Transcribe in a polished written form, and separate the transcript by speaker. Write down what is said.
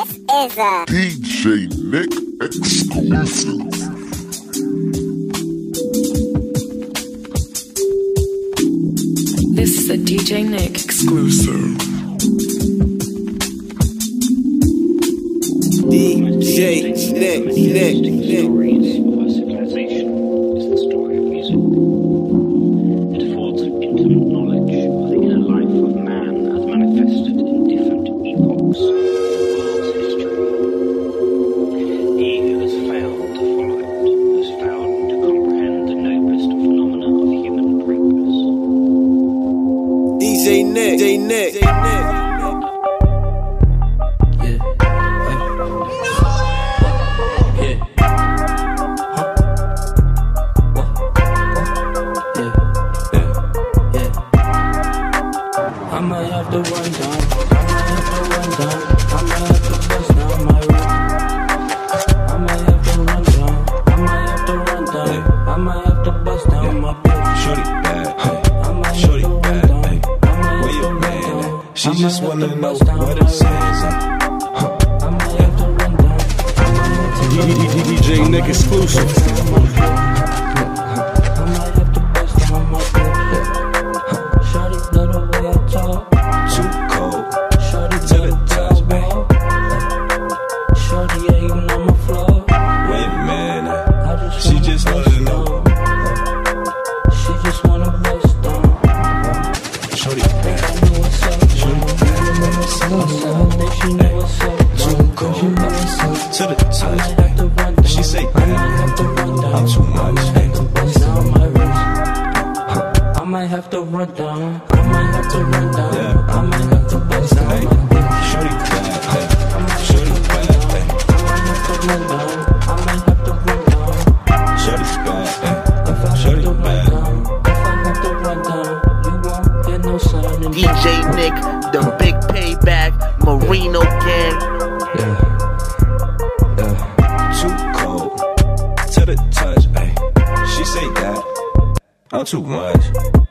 Speaker 1: This is a
Speaker 2: DJ Nick exclusive.
Speaker 3: This is a DJ Nick exclusive.
Speaker 4: DJ Nick.
Speaker 5: Stories of our civilization is the story of music. It affords an intimate knowledge of the inner life of man as manifested in different epochs of the world's history. He who has failed to follow it has failed to comprehend the noblest phenomena of human progress.
Speaker 4: DJ Nick.
Speaker 6: I might have to run down. I might have to bust down my roof. I might have to run down. I might have to bust down my bitch.
Speaker 7: Shorty bad, shorty bad, where you been? She just wanna know what it says.
Speaker 6: I might have to run down.
Speaker 7: DJ Nick exclusive.
Speaker 6: She just wanna know. She just wanna bust down.
Speaker 7: Shorty bad,
Speaker 6: She know what's up.
Speaker 7: too cold to the touch. She say I'm too much.
Speaker 6: I might have to run down. I might have to run down. I might have to bust down.
Speaker 7: Shorty bad, shorty bad,
Speaker 6: I might have to run down. I might have to run down.
Speaker 7: shorty's bad,
Speaker 6: If I
Speaker 7: shorty
Speaker 6: have to run
Speaker 7: bad.
Speaker 6: down, if I have to run down, you won't get no sign in
Speaker 8: DJ Nick, the big payback, Marino gang.
Speaker 7: Too cold to the touch. She say that I'm too much.